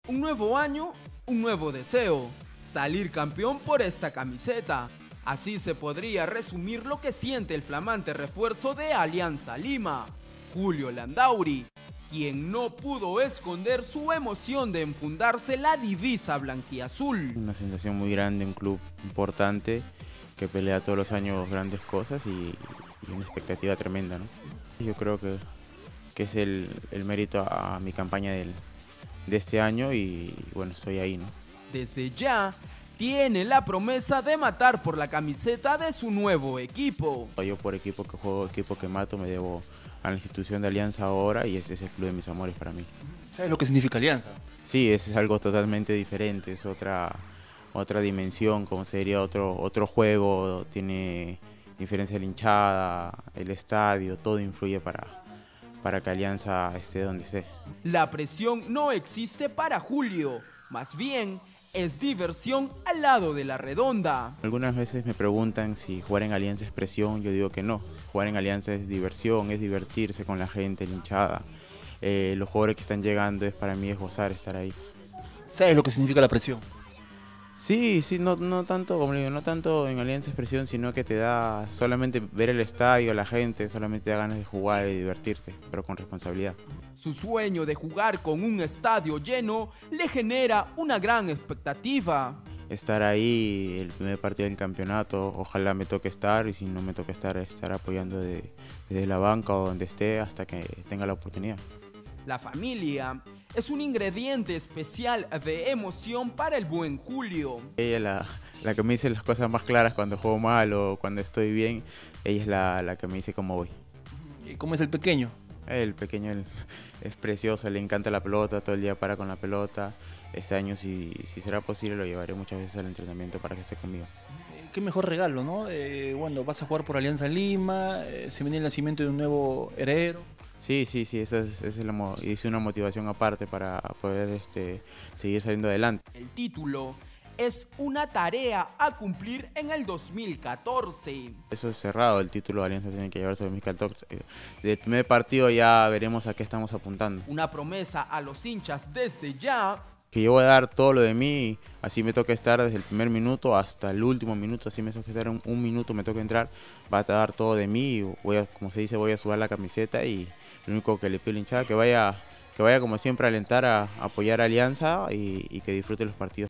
Un nuevo año, un nuevo deseo, salir campeón por esta camiseta. Así se podría resumir lo que siente el flamante refuerzo de Alianza Lima, Julio Landauri, quien no pudo esconder su emoción de enfundarse la divisa blanquiazul. Una sensación muy grande, un club importante que pelea todos los años grandes cosas y una expectativa tremenda, ¿no? Yo creo que es el mérito a mi campaña de este año y bueno, estoy ahí, ¿no? Desde ya, tiene la promesa de matar por la camiseta de su nuevo equipo. Yo por equipo que juego, equipo que mato, me debo a la institución de Alianza ahora y ese es el club de mis amores para mí. ¿Sabes lo que significa Alianza? Sí, es algo totalmente diferente, es otra dimensión, como sería otro juego, tiene diferencia de la hinchada, el estadio, todo influye para que Alianza esté donde esté. La presión no existe para Julio, más bien es diversión al lado de la redonda. Algunas veces me preguntan si jugar en Alianza es presión, yo digo que no. Jugar en Alianza es diversión, es divertirse con la gente, la hinchada. Los jugadores que están llegando, para mí es gozar estar ahí. ¿Sabes lo que significa la presión? Sí, no tanto, como digo, no tanto en Alianza es presión, sino que te da solamente ver el estadio, la gente, solamente te da ganas de jugar y divertirte, pero con responsabilidad. Su sueño de jugar con un estadio lleno le genera una gran expectativa. Estar ahí, el primer partido del campeonato, ojalá me toque estar y si no me toque estar apoyando desde la banca o donde esté hasta que tenga la oportunidad. La familia es un ingrediente especial de emoción para el buen Julio. Ella la que me dice las cosas más claras cuando juego mal o cuando estoy bien, ella es la que me dice cómo voy. ¿Y cómo es el pequeño? El pequeño es precioso, le encanta la pelota, todo el día para con la pelota. Este año, si será posible, lo llevaré muchas veces al entrenamiento para que esté conmigo. Qué mejor regalo, ¿no? Bueno, vas a jugar por Alianza Lima, se viene el nacimiento de un nuevo heredero. Sí, esa es una motivación aparte para poder seguir saliendo adelante. El título es una tarea a cumplir en el 2014. Eso es cerrado, el título de Alianza tiene que llevarse en 2014. Del primer partido ya veremos a qué estamos apuntando. Una promesa a los hinchas desde ya. Que yo voy a dar todo lo de mí, así me toca estar desde el primer minuto hasta el último minuto, así me toca estar un minuto, me toca entrar, va a dar todo de mí, como se dice, voy a sudar la camiseta y lo único que le pido a la hinchada que vaya como siempre a alentar, a apoyar a Alianza y que disfrute los partidos.